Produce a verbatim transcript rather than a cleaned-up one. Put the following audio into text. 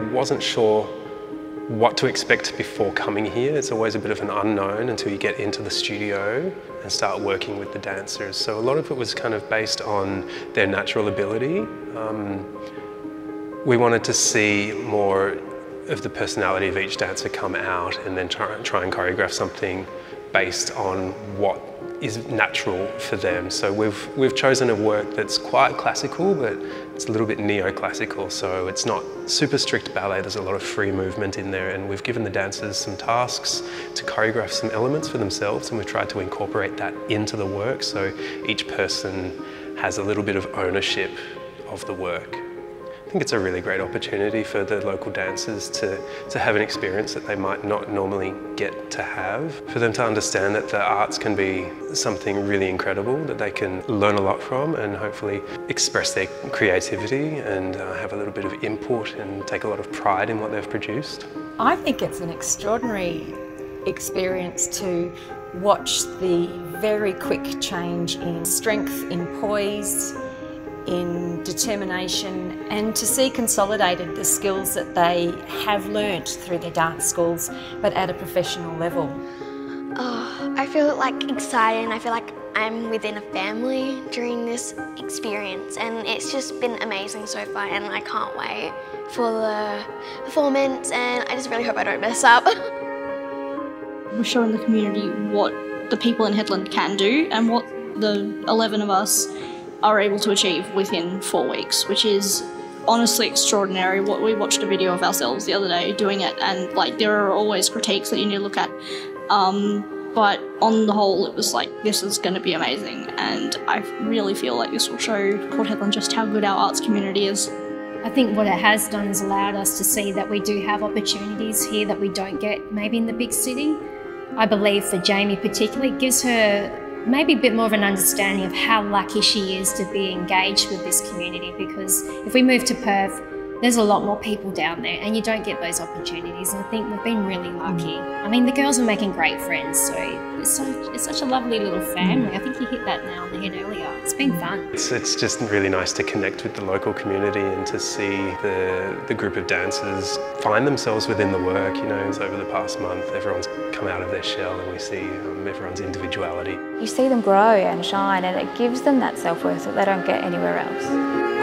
wasn't sure what to expect before coming here. It's always a bit of an unknown until you get into the studio and start working with the dancers. So a lot of it was kind of based on their natural ability. Um, we wanted to see more of the personality of each dancer come out and then try, try and choreograph something based on what is natural for them. So we've, we've chosen a work that's quite classical, but it's a little bit neoclassical. So it's not super strict ballet, there's a lot of free movement in there, and we've given the dancers some tasks to choreograph some elements for themselves, and we've tried to incorporate that into the work so each person has a little bit of ownership of the work. I think it's a really great opportunity for the local dancers to, to have an experience that they might not normally get to have. For them to understand that the arts can be something really incredible that they can learn a lot from and hopefully express their creativity and uh, have a little bit of input and take a lot of pride in what they've produced. I think it's an extraordinary experience to watch the very quick change in strength, in poise, in determination, and to see consolidated the skills that they have learnt through their dance schools but at a professional level. Oh, I feel like excited, and I feel like I'm within a family during this experience, and it's just been amazing so far, and I can't wait for the performance, and I just really hope I don't mess up. We're showing the community what the people in Headland can do and what the eleven of us are able to achieve within four weeks, which is honestly extraordinary. What we watched a video of ourselves the other day doing it, and like there are always critiques that you need to look at, um, but on the whole it was like, this is going to be amazing, and I really feel like this will show Port Hedland just how good our arts community is. I think what it has done is allowed us to see that we do have opportunities here that we don't get maybe in the big city. I believe for Jamie particularly, it gives her maybe a bit more of an understanding of how lucky she is to be engaged with this community, because if we move to Perth, there's a lot more people down there and you don't get those opportunities, and I think we've been really lucky. I mean, the girls are making great friends, so it's, so, it's such a lovely little family. I think you hit that nail on the head earlier. It's been fun. It's, it's just really nice to connect with the local community and to see the, the group of dancers find themselves within the work. You know, over the past month, everyone's come out of their shell and we see um, everyone's individuality. You see them grow and shine, and it gives them that self-worth that they don't get anywhere else.